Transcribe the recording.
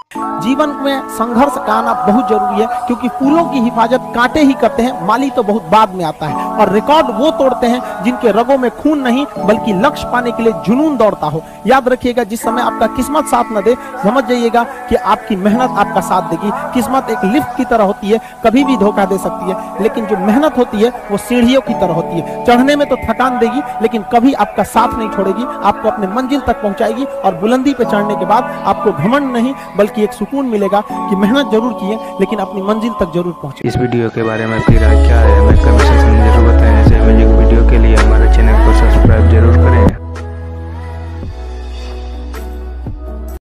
जीवन में संघर्ष का आना बहुत जरूरी है, क्योंकि फूलों की हिफाजत कांटे ही करते हैं, माली तो बहुत बाद में आता है। और रिकॉर्ड वो तोड़ते हैं जिनके रगों में खून नहीं बल्कि लक्ष्य पाने के लिए जुनून दौड़ता हो। याद रखिएगा, जिस समय आपका किस्मत साथ न दे, समझ जाइएगा कि आपकी मेहनत आपका साथ देगी। किस्मत एक लिफ्ट की तरह होती है, कभी भी धोखा दे सकती है, लेकिन जो मेहनत होती है वो सीढ़ियों की तरह होती है। चढ़ने में तो थकान देगी लेकिन कभी आपका साथ नहीं छोड़ेगी, आपको अपने मंजिल तक पहुंचाएगी। और बुलंदी पे चढ़ने के बाद आपको घमंड नहीं बल्कि एक सुकून मिलेगा कि मेहनत जरूर की है लेकिन अपनी मंजिल तक जरूर पहुंचे। इस वीडियो के बारे में फिर क्या है, हमें कमेंट सेक्शन में जरूर बताएं। ऐसे म्यूजिक वीडियो के लिए हमारे चैनल को सब्सक्राइब जरूर करें।